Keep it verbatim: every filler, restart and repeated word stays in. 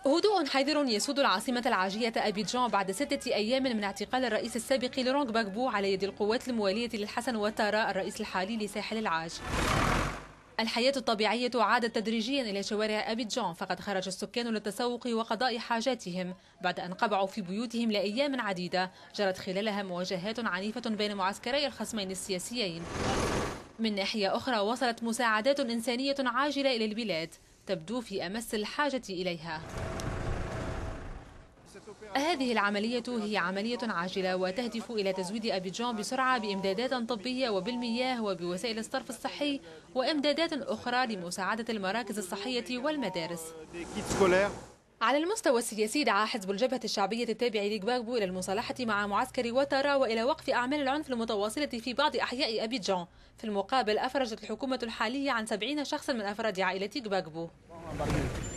هدوء حذر يسود العاصمة العاجية أبيجان بعد ستة أيام من اعتقال الرئيس السابق لوران غباغبو على يد القوات الموالية للحسن وتارا الرئيس الحالي لساحل العاج. الحياة الطبيعية عادت تدريجيا إلى شوارع أبيجان، فقد خرج السكان للتسوق وقضاء حاجاتهم بعد أن قبعوا في بيوتهم لأيام عديدة جرت خلالها مواجهات عنيفة بين معسكري الخصمين السياسيين. من ناحية أخرى وصلت مساعدات إنسانية عاجلة إلى البلاد تبدو في أمس الحاجة إليها. هذه العملية هي عملية عاجلة وتهدف إلى تزويد أبيجان بسرعة بإمدادات طبية وبالمياه وبوسائل الصرف الصحي وإمدادات أخرى لمساعدة المراكز الصحية والمدارس. على المستوى السياسي دعا حزب الجبهة الشعبية التابع لغباغبو إلى المصالحة مع معسكر وتارا وإلى وقف أعمال العنف المتواصلة في بعض أحياء أبيجان. في المقابل أفرجت الحكومة الحالية عن سبعين شخصا من أفراد عائلة غباغبو.